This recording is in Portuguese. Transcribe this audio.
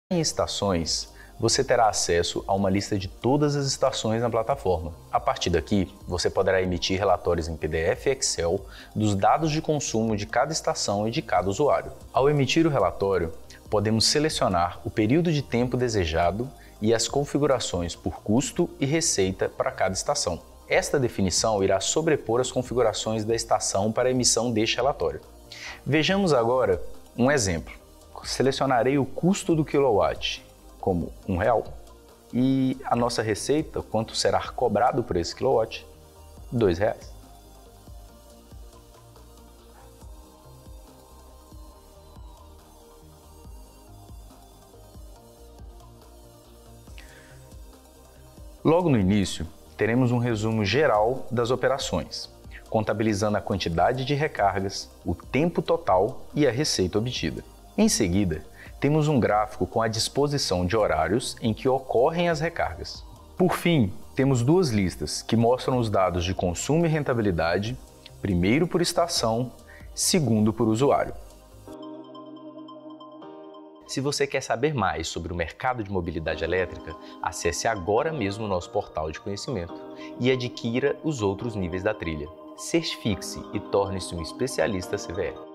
Em estações, você terá acesso a uma lista de todas as estações na plataforma. A partir daqui, você poderá emitir relatórios em PDF e Excel dos dados de consumo de cada estação e de cada usuário. Ao emitir o relatório, podemos selecionar o período de tempo desejado e as configurações por custo e receita para cada estação. Esta definição irá sobrepor as configurações da estação para a emissão deste relatório. Vejamos agora um exemplo. Selecionarei o custo do quilowatt como R$1 e a nossa receita, quanto será cobrado por esse quilowatt, R$2. Logo no início, teremos um resumo geral das operações, contabilizando a quantidade de recargas, o tempo total e a receita obtida. Em seguida, temos um gráfico com a disposição de horários em que ocorrem as recargas. Por fim, temos duas listas que mostram os dados de consumo e rentabilidade, primeiro por estação, segundo por usuário. Se você quer saber mais sobre o mercado de mobilidade elétrica, acesse agora mesmo o nosso portal de conhecimento e adquira os outros níveis da trilha. Certifique-se e torne-se um especialista CVE.